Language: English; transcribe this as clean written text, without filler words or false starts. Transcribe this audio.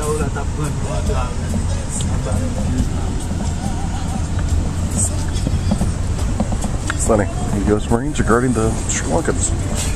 Funny. The U.S. Marines are guarding the Sri Lankans.